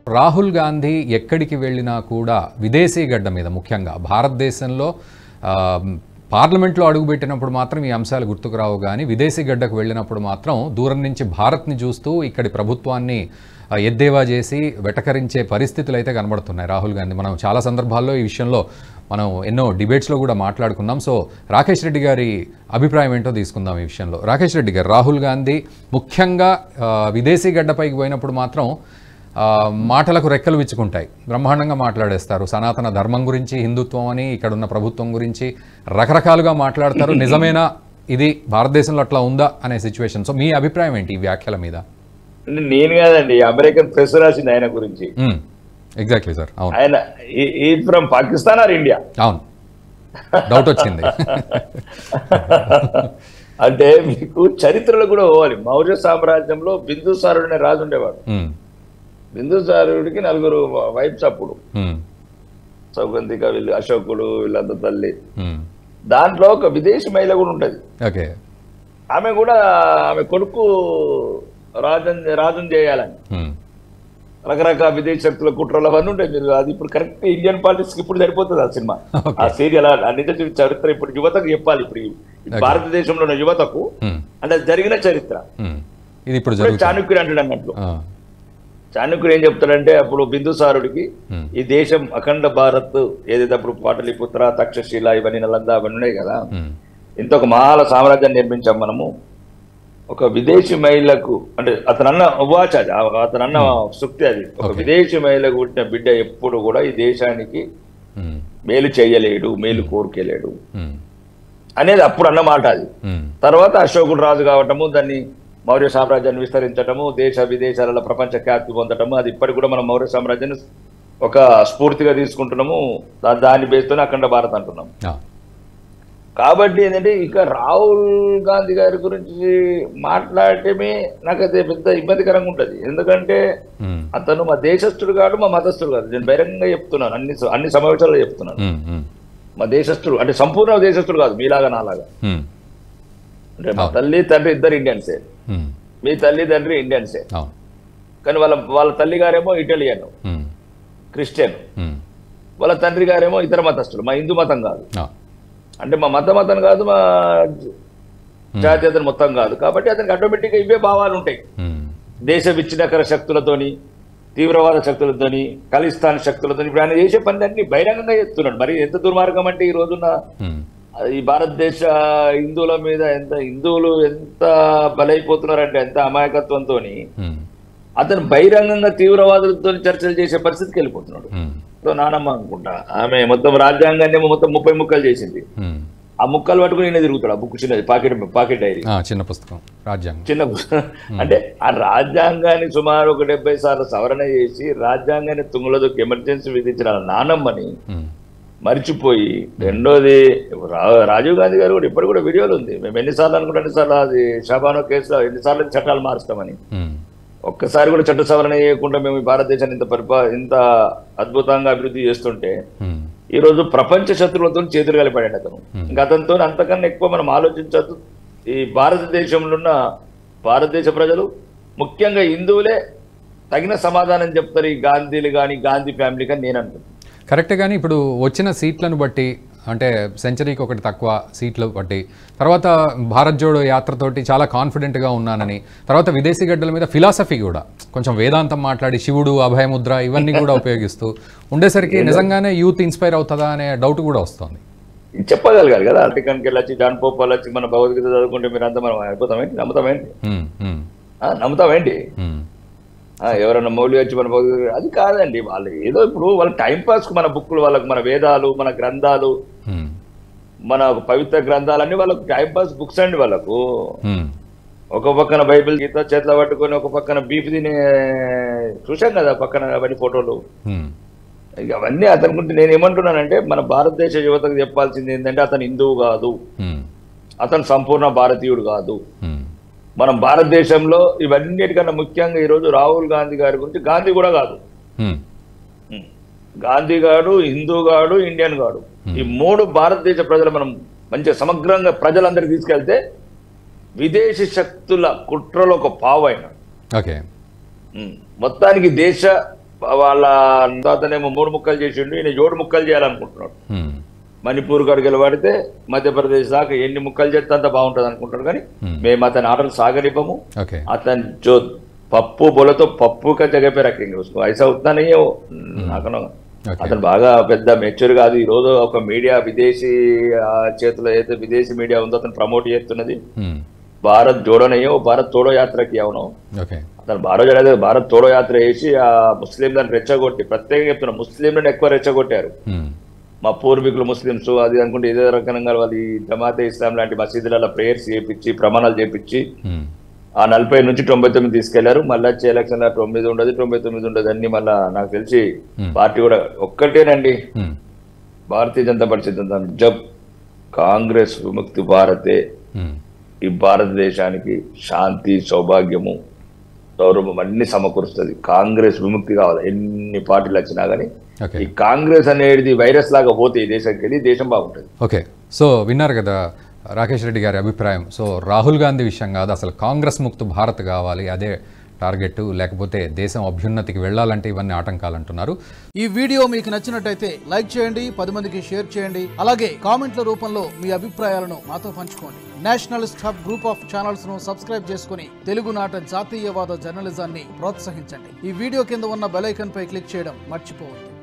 రాహుల్ గాంధీ ఎక్కడికి వెళ్ళినా కూడా విదేశీ గడ్డ మీద ముఖ్యంగా భారతదేశంలో పార్లమెంట్లో అడుగుపెట్టినప్పుడు మాత్రం ఈ అంశాలు గుర్తుకు రావు కానీ విదేశీ గడ్డకు వెళ్ళినప్పుడు మాత్రం దూరం నుంచి భారత్ని చూస్తూ ఇక్కడి ప్రభుత్వాన్ని ఎద్దేవా చేసి వెటకరించే పరిస్థితులు అయితే కనబడుతున్నాయి రాహుల్ గాంధీ. మనం చాలా సందర్భాల్లో ఈ విషయంలో మనం ఎన్నో డిబేట్స్లో కూడా మాట్లాడుకున్నాం. సో రాకేష్ రెడ్డి గారి అభిప్రాయం ఏంటో తీసుకుందాం ఈ విషయంలో. రాకేష్ రెడ్డి గారు, రాహుల్ గాంధీ ముఖ్యంగా విదేశీ గడ్డపైకి పోయినప్పుడు మాత్రం మాటలకు రెక్కలు విచ్చుకుంటాయి, బ్రహ్మాండంగా మాట్లాడేస్తారు. సనాతన ధర్మం గురించి, హిందుత్వం అని, ఇక్కడున్న ప్రభుత్వం గురించి రకరకాలుగా మాట్లాడతారు. నిజమేనా ఇది, భారతదేశంలో అట్లా ఉందా అనే సిచ్యువేషన్. సో మీ అభిప్రాయం ఏంటి ఈ వ్యాఖ్యల మీద? నేను కాదండి, అమెరికన్ ప్రెస్ రాసింది ఆయన గురించి. Exactly sir. అవును, ఆయన ఫ్రమ్ పాకిస్తాన్ ఆర్ ఇండియా? అవును, డౌట్ వచ్చింది. అంటే మీకు చరిత్రలో కూడా పోవాలి. మౌర్య సామ్రాజ్యంలో బిందుసారుడు అనే రాజు ఉండేవాడు. బిందుసారుడికి 4 వైఫ్స్ అప్పుడు. సౌగంధిక, వీళ్ళు అశోకుడు, వీళ్ళంతా తల్లి. దాంట్లో ఒక విదేశీ మహిళ కూడా ఉంటది. ఆమె కూడా ఆమె కొడుకు రాజుని చేయాలని రకరకాల విదేశీ శక్తుల కుట్రలు అవన్నీ ఉంటాయి. మీరు అది ఇప్పుడు కరెక్ట్ ఇండియన్ పాలిటిక్స్ ఇప్పుడు సరిపోతుంది ఆ సినిమా, ఆ సీరియల్. నిజ చరిత్ర ఇప్పుడు యువతకు చెప్పాలి. ఇప్పుడు భారతదేశంలో ఉన్న యువతకు అంటే జరిగిన చరిత్ర. ఇది ఇప్పుడు చాణక్యుడు అంటాడు అన్నట్లు. చాణక్యుడు ఏం చెప్తాడంటే, అప్పుడు బిందుసారుడికి ఈ దేశం అఖండ భారత్ ఏదైతే అప్పుడు పాటలిపుత్ర, తక్షశిల, ఇవన్నీ నలంద అవన్నీ ఉన్నాయి కదా, ఇంత ఒక మహాల సామ్రాజ్యాన్ని నిర్మించాం మనము. ఒక విదేశీ మహిళకు అంటే అతనన్న ఉవాచ, అతనన్న సూక్తి అది, ఒక విదేశీ మహిళకు పుట్టిన బిడ్డ ఎప్పుడు కూడా ఈ దేశానికి మేలు చేయలేడు, మేలు కోరుకోలేడు అనేది అప్పుడు అన్నమాట అది. తర్వాత అశోకుడు రాజు కావటము, దాన్ని మౌర్య సామ్రాజ్యాన్ని విస్తరించటము, దేశ విదేశాలలో ప్రపంచ ఖ్యాతి పొందటము, అది ఇప్పటికి కూడా మనం మౌర్య సామ్రాజ్యాన్ని ఒక స్ఫూర్తిగా తీసుకుంటున్నాము. దాన్ని బేస్తూనే అఖండ భారత్ అంటున్నాం. కాబట్టి ఏంటంటే ఇక రాహుల్ గాంధీ గారి గురించి మాట్లాడటమే నాకైతే పెద్ద ఇబ్బందికరంగా ఉంటుంది. ఎందుకంటే అతను మా దేశస్థుడు కాదు, మా మతస్థుడు కాదు. నేను బహిరంగంగా చెప్తున్నాను, అన్ని సమావేశాల్లో చెప్తున్నాను. మా దేశస్థుడు అంటే సంపూర్ణ దేశస్థుడు కాదు, మీలాగా నాలాగా. అంటే మా తల్లి తండ్రి ఇద్దరు ఇండియన్సే, మీ తల్లి తండ్రి ఇండియన్సే. కానీ వాళ్ళ తల్లి గారేమో ఇటాలియన్ క్రిస్టియన్, వాళ్ళ తండ్రి గారేమో ఇతర మతస్థుడు, మా హిందూ మతం కాదు. అంటే మా మతం కాదు, మా జాతీయత మొత్తం కాదు. కాబట్టి అతనికి ఆటోమేటిక్గా ఇవే భావాలు ఉంటాయి. దేశ విచ్ఛిన్నకర శక్తులతోని, తీవ్రవాద శక్తులతోని, ఖలిస్తాన్ శక్తులతోని ఇప్పుడు ఆయన చేసే పని అన్ని బహిరంగంగా చేస్తున్నాడు. మరి ఎంత దుర్మార్గం అంటే ఈ రోజున ఈ భారతదేశ హిందువులు ఎంత బలైపోతున్నారంటే, ఎంత అమాయకత్వంతో అతను బహిరంగంగా తీవ్రవాదులతో చర్చలు చేసే పరిస్థితికి వెళ్ళిపోతున్నాడు. నానమ్మ అనుకుంటా, ఆమె మొత్తం రాజ్యాంగాన్ని మొత్తం 30 ముక్కలు చేసింది. ఆ ముక్కలు పట్టుకుని ఈయన తిరుగుతాడు. ఆ బుక్ చిన్నది, పాకెట్ డైరీ, చిన్న పుస్తకం, చిన్న పుస్తకం. అంటే ఆ రాజ్యాంగాన్ని సుమారు 70 సార్లు సవరణ చేసి రాజ్యాంగాన్ని తుంగలదొక్కి ఎమర్జెన్సీ విధించిన నానమ్మని మర్చిపోయి, రెండోది రాజీవ్ గాంధీ గారు కూడా ఇప్పటికి కూడా వీడియోలు ఉంది. మేము ఎన్నిసార్లు అనుకుంటే అన్నిసార్లు అది షాబానో కేసులో ఎన్నిసార్లు చట్టాలు మారుస్తామని. ఒక్కసారి కూడా చట్ట సవరణ చేయకుండా మేము ఈ భారతదేశాన్ని ఇంత అద్భుతంగా అభివృద్ధి చేస్తుంటే ఈరోజు ప్రపంచ శత్రువులతో చేతులు కలిపాడు అతను. ఇంకా అతనితో అంతకన్నా ఎక్కువ మనం ఆలోచించద్దు. ఈ భారతదేశంలో ఉన్న భారతదేశ ప్రజలు, ముఖ్యంగా హిందువులే తగిన సమాధానం చెప్తారు ఈ గాంధీలు కానీ, గాంధీ ఫ్యామిలీ కానీ నేను అనుకుంటున్నాను. కరెక్టే. కానీ ఇప్పుడు వచ్చిన సీట్లను బట్టి, అంటే సెంచరీకి ఒకటి తక్కువ సీట్లు బట్టి, తర్వాత భారత్ జోడో యాత్రతోటి చాలా కాన్ఫిడెంట్గా ఉన్నానని, తర్వాత విదేశీ గడ్డల మీద ఫిలాసఫీ కూడా కొంచెం వేదాంతం మాట్లాడి, శివుడు, అభయముద్ర ఇవన్నీ కూడా ఉపయోగిస్తూ ఉండేసరికి నిజంగానే యూత్ ఇన్స్పైర్ అవుతుందా అనే డౌట్ కూడా వస్తుంది. చెప్పగలగాలి కదా, అమెరికానికి వెళ్ళొచ్చి జాన్ పోప్ వచ్చి మన భగవద్గీత చదువుకుంటే మీరు అంతా మనం అయిపోతామేంటి? నమ్ముతామేంటి? ఎవరన్నా మౌలి వచ్చి మన అది కాదండి. వాళ్ళు ఏదో ఇప్పుడు వాళ్ళ టైంపాస్కి మన బుక్కులు, వాళ్ళకు మన వేదాలు, మన గ్రంథాలు, మన పవిత్ర గ్రంథాలన్నీ వాళ్ళకు టైంపాస్ బుక్స్ అండి. వాళ్ళకు ఒక పక్కన బైబిల్, గీత చేతిలో పట్టుకొని ఒక పక్కన బీఫ్ తినే చూసాం కదా పక్కన అవన్నీ ఫోటోలు. ఇక అవన్నీ అతనుకుంటే నేను ఏమంటున్నానంటే, మన భారతదేశ యువతకు చెప్పాల్సింది ఏంటంటే, అతను హిందువు కాదు, అతను సంపూర్ణ భారతీయుడు కాదు. మనం భారతదేశంలో ఇవన్నిటికన్నా ముఖ్యంగా ఈరోజు రాహుల్ గాంధీ గారి గురించి, గాంధీ కూడా కాదు, గాంధీ గాడు, హిందూ గాడు, ఇండియన్ గాడు, ఈ 3 భారతదేశ ప్రజలు మనం మంచిగా సమగ్రంగా ప్రజలందరికీ తీసుకెళ్తే విదేశీ శక్తుల కుట్రలో ఒక పావు అయినాడు. మొత్తానికి దేశ వాళ్ళ తాతనేమో 3 ముక్కలు చేసిండు, ఈయన 7 ముక్కలు చేయాలనుకుంటున్నాడు. మణిపూర్ కాడు గెలవాడితే మధ్యప్రదేశ్ దాకా ఎన్ని ముక్కలు చేస్తే అంత బాగుంటుంది అనుకుంటాడు. కానీ మేము అతని ఆటలు సాగనివ్వము. అతని పప్పు బొలతో పప్పు కా జగ పే రखेंगे उसको ऐसा उतना नहीं है वो. నాకనో అతను బాగా పెద్ద మెచ్యూర్ కాదు. ఈ రోజు ఒక మీడియా విదేశీ చేతిలో అయితే విదేశీ మీడియా ఉందో అతను ప్రమోట్ చేస్తున్నది. భారత్ జోడో నయ్యో భారత్ తోడో యాత్రకి అవును. అతను భారత్ తోడో యాత్ర వేసి ఆ ముస్లింలను రెచ్చగొట్టి, ప్రత్యేకంగా చెప్తున్నా ముస్లింలను ఎక్కువ రెచ్చగొట్టారు. మా పూర్వీకులు ముస్లింస్ అది అనుకుంటే ఇదే రకంగా వాళ్ళు జమాతే ఇస్లాం లాంటి మసీదులలో ప్రేయర్స్ చేపించి ప్రమాణాలు చేపించి ఆ 40 నుంచి 99 తీసుకెళ్లారు. మళ్ళీ వచ్చే ఎలక్షన్ 9 ఉండదు 99 ఉండదు అన్ని. మళ్ళా నాకు తెలిసి పార్టీ కూడా ఒక్కటేనండి, భారతీయ జనతా పార్టీ సిద్ధాంతం. జబ్ కాంగ్రెస్ విముక్తి భారతే ఈ భారతదేశానికి శాంతి, సౌభాగ్యము, గౌరవం అన్ని సమకూరుస్తుంది. కాంగ్రెస్ విముక్తి కావాలి. ఎన్ని పార్టీలు వచ్చినా కానీ ఈ కాంగ్రెస్ అనేది వైరస్ లాగా పోతే ఈ దేశానికి వెళ్ళి దేశం బాగుంటుంది. ఓకే, సో విన్నారు కదా రాకేష్ రెడ్డి గారి అభిప్రాయం. సో రాహుల్ గాంధీ విషయం కాదు, అసలు కాంగ్రెస్ ముక్త భారత్ కావాలి, అదే టార్గెట్. లేకపోతే దేశం అభ్యున్నతికి వెళ్ళాలంటే ఇవన్నీ ఆటంకాలు అంటున్నారు. ఈ వీడియో మీకు నచ్చినట్టయితే లైక్ చేయండి, 10 మందికి షేర్ చేయండి. అలాగే కామెంట్ల రూపంలో మీ అభిప్రాయాలను మాతో పంచుకోండి. Nationalist hub group of channels ను సబ్స్క్రైబ్ చేసుకుని తెలుగునాట జాతీయవాద జర్నలిజాన్ని ప్రోత్సహించండి. ఈ వీడియో కింద ఉన్న బెల్ ఐకాన్ పై క్లిక్ చేయడం మర్చిపోవద్దు.